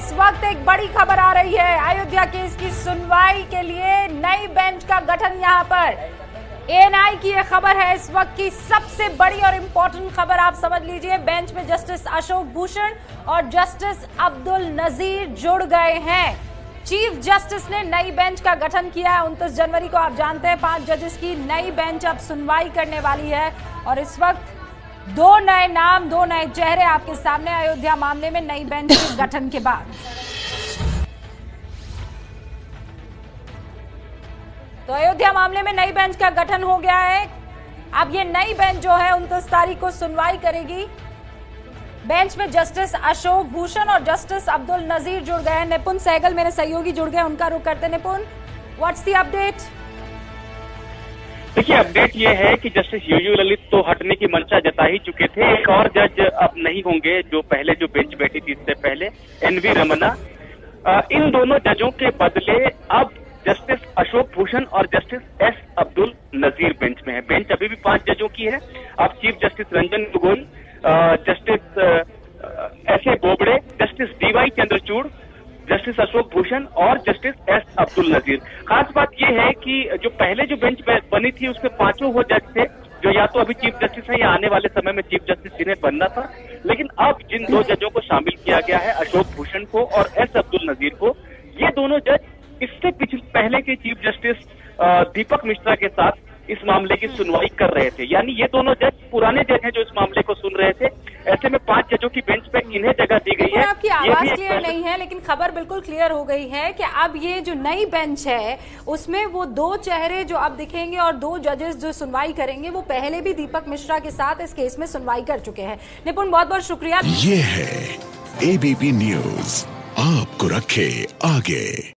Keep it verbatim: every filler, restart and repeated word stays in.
इस वक्त एक बड़ी खबर आ रही है। अयोध्या केस की सुनवाई के लिए नई बेंच का गठन यहां पर एएनआई की यह खबर है। इस वक्त की सबसे बड़ी और इंपॉर्टेंट खबर आप समझ लीजिए। बेंच में जस्टिस अशोक भूषण और जस्टिस अब्दुल नजीर जुड़ गए हैं। चीफ जस्टिस ने नई बेंच का गठन किया है। उनतीस जनवरी को आप जानते हैं पांच जजेस की नई बेंच अब सुनवाई करने वाली है और इस वक्त दो नए नाम, दो नए चेहरे आपके सामने अयोध्या मामले में नई बेंच के गठन के बाद। तो अयोध्या मामले में नई बेंच का गठन हो गया है। अब ये नई बेंच जो है उनतीस तारीख को सुनवाई करेगी। बेंच में जस्टिस अशोक भूषण और जस्टिस अब्दुल नजीर जुड़ गए हैं। निपुण सहगल मेरे सहयोगी जुड़ गए, उनका रुख करते। Nipun, what's the update? देखिए, अपडेट ये है कि जस्टिस यूयू ललित तो हटने की मंशा जता ही चुके थे। एक और जज अब नहीं होंगे जो पहले जो बेंच बैठी थी इससे पहले, एनवी रमन्ना। इन दोनों जजों के बदले अब जस्टिस अशोक भूषण और justice S Abdul Nazeer bench में है। बेंच अभी भी पांच जजों की है। अब chief justice Ranjan Gogoi, justice S A Bobde, justice D Y Chandrachud, justice Ashok Bhushan और जस्टिस एस अब्दुल नजीर। खास बात यह है कि जो पहले जो बेंच बनी थी उसके पांचों वो जज थे जो या तो अभी चीफ जस्टिस है या आने वाले समय में चीफ जस्टिस जिन्हें बनना था। लेकिन अब जिन दो जजों को शामिल किया गया है, अशोक भूषण को और एस अब्दुल नजीर को, ये दोनों जज इससे पिछले पहले के चीफ जस्टिस दीपक मिश्रा के साथ इस मामले की सुनवाई कर रहे थे। यानी ये दोनों जज पुराने जज हैं जो इस मामले को सुन रहे थे। ऐसे में पांच जजों की बेंच पे इन्हें जगह दी गई है। आपकी आवाज क्लियर नहीं है, लेकिन खबर बिल्कुल क्लियर हो गई है कि अब ये जो नई बेंच है उसमें वो दो चेहरे जो अब दिखेंगे और दो जजेस जो सुनवाई करेंगे वो पहले भी दीपक मिश्रा के साथ इस केस में सुनवाई कर चुके हैं। निपुण, बहुत बहुत शुक्रिया। ये है एबीपी न्यूज, आपको रखे आगे।